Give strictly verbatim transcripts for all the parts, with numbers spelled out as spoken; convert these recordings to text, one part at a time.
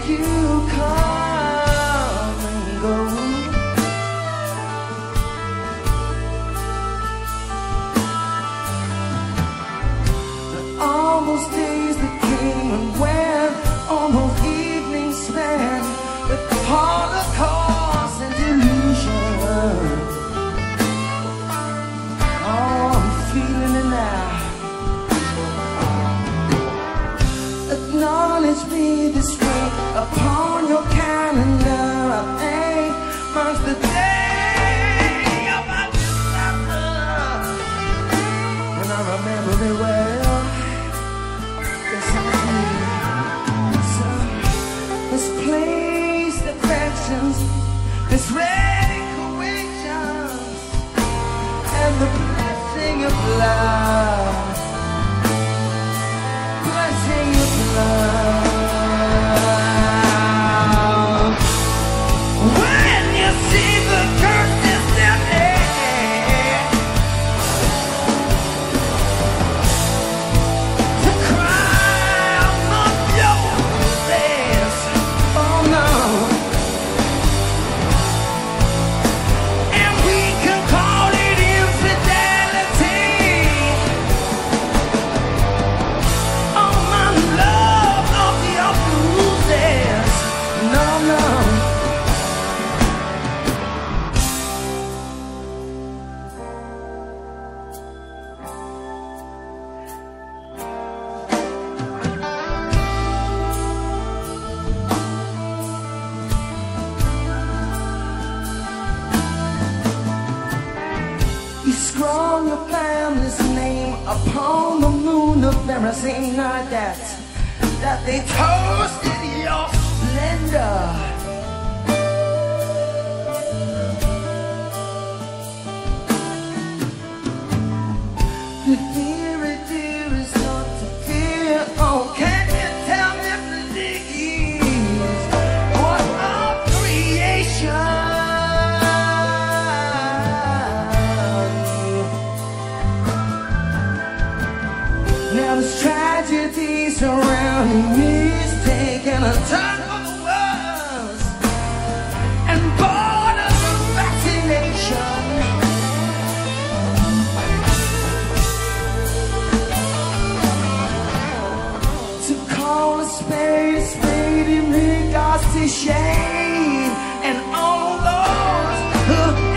you come and go. All those days that came and went, all those evenings spent with holocaust and delusion. Oh, I'm feeling it now. Acknowledge me this way upon your calendar. I think marks the day of my disaster, and I remember it well. Misplaced affections, misread equations, and the blessing of love, blessing of love. When you see the curse is there to cry among your roses, oh no, and we can call it infidelity. Oh my love of your bruises, no, no. You scroll your family's name upon the moon the very same night that that they toasted your splendor. The theory, dear, is not to fear. Oh, can you tell me, please, what of creation? Now this tragedy surrounding me is taking a turn for the worse, and borders of fascination. To call a spade a spade in regards to shame and all those who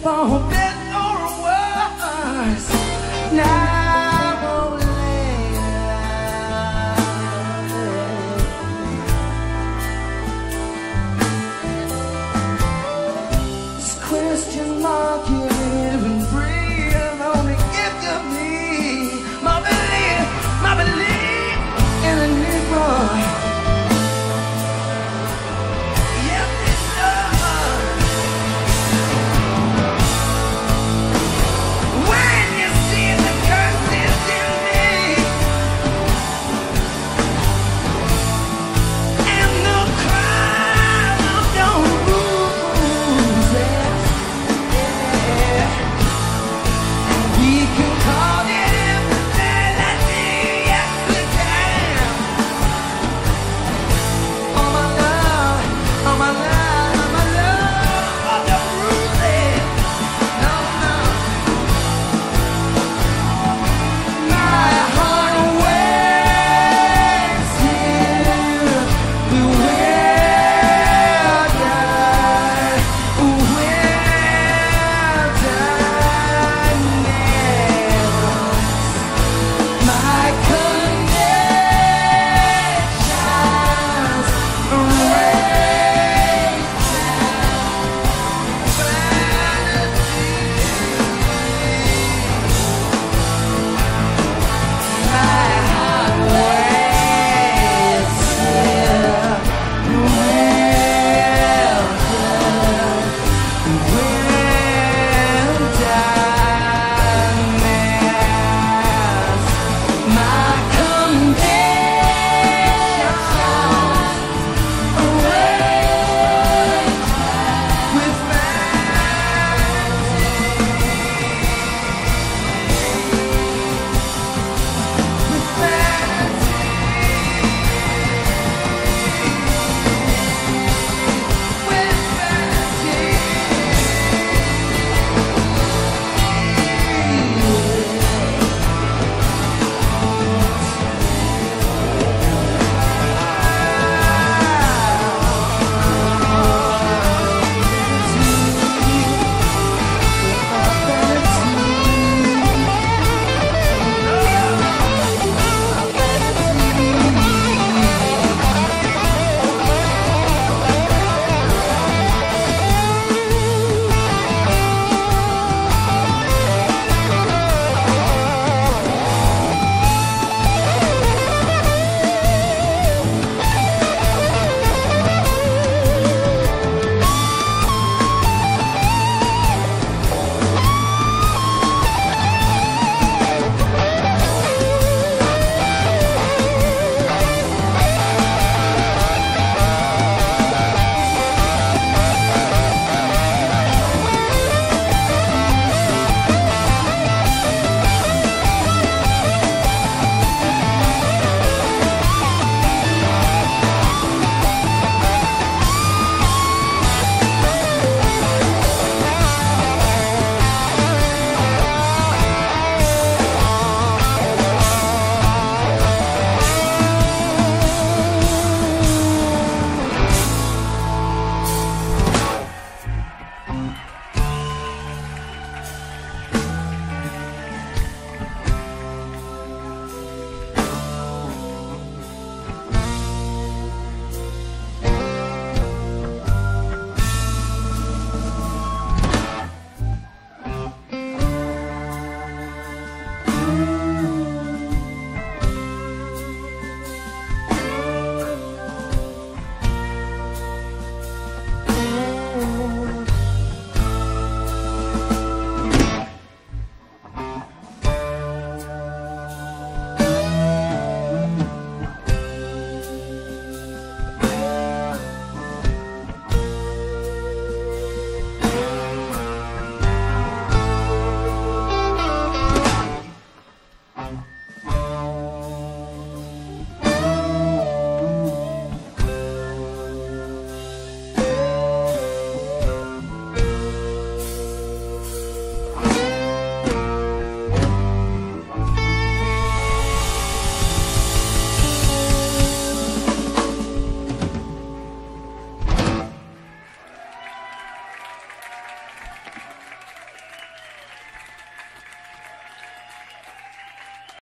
for better or worse. Now or later, this question mark you live in.